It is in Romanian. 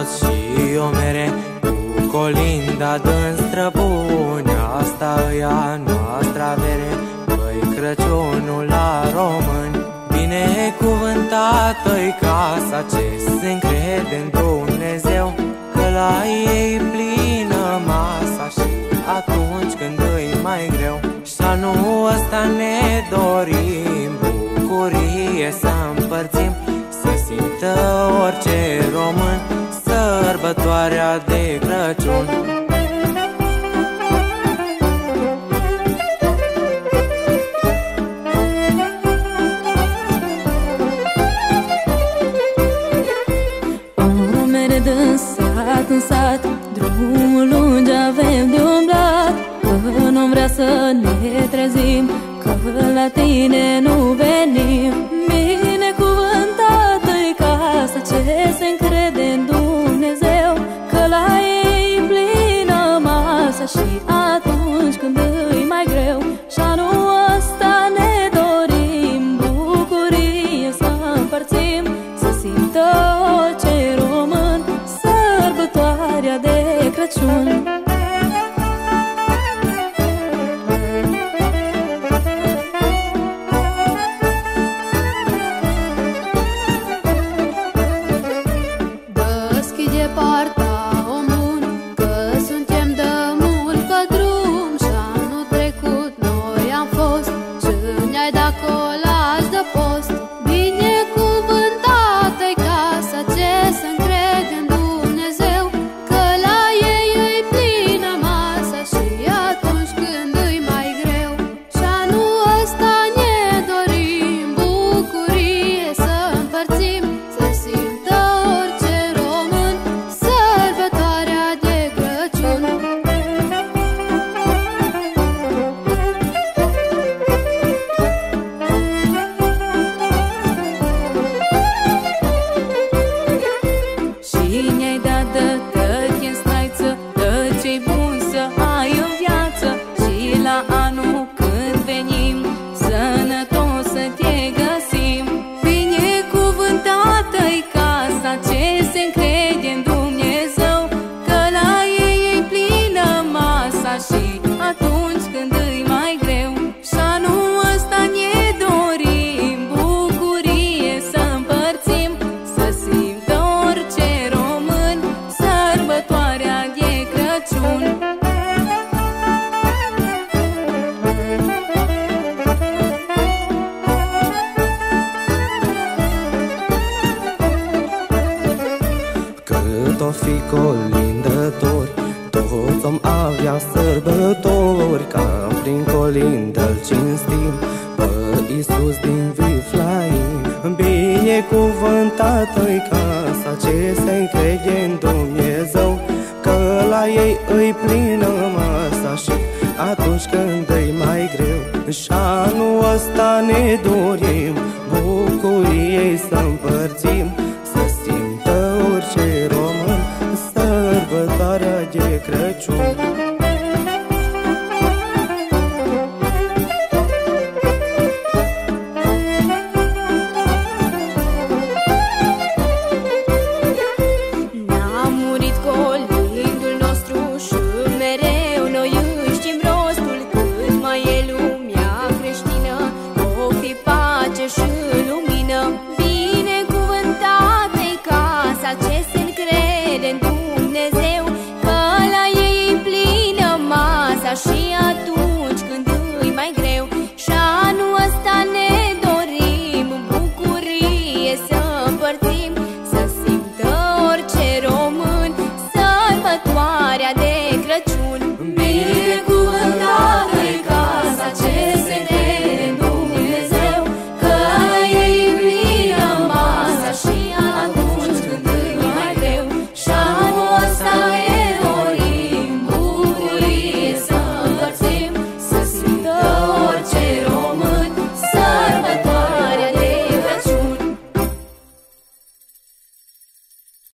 toți și o mere, cu colinda dând străbune. Asta e a noastră avere, păi Crăciunul la români. Binecuvântată-i casa ce se încrede în Dumnezeu, că la ei plină masa și atunci când îi mai greu. Și anul ăsta ne dorim bucurie să împărțim, să simtă orice român sărbătoarea de Crăciun. Din sat în sat, drumul lungi avem de umblat, că nu vrea să ne trezim, că la tine nu venim. Binecuvântată-i casa ce se încrede în Dumnezeu, că la ei plină masa și atunci când îi mai greu. Și anul ăsta ne dorim bucurie să împărțim, să simtă orice român sărbătoarea de Crăciun. Deschide poarta, omul, că suntem de mult pe drum. Și anul trecut noi am fost și ne-ai dat colaj de post. Binecuvântată-i casa ce se încrede în Dumnezeu, că la ei îi plină masa și atunci când îi mai greu. Și anul ăsta ne dorim bucurie să împărțim, să simtă orice român sărbătoarea de Crăciun. Și ne-ai dat de tăti în straiță, de ce-i bun să ai în viață. Și la anul când venim, sănătos să te găsim. Binecuvântată-i casa ce se încrede în Dumnezeu, că la ei îi plină masa și atunci când îi mai greu. Și anul ăsta ne dorim bucurie să împărțim, să simtă orice român sărbătoarea de Crăciun. Cât o fi colindători, toți om avea sărbători, ca prin colindă-L cinstim pe Iisus din Viflaim. Binecuvântată-i casa ce se încrede în Dumnezeu, că la ei îi plină masa și atunci când îi mai greu. Și anul ăsta ne dorim bucuriei să împărțim, să simtă orice român sărbătoarea de Crăciun.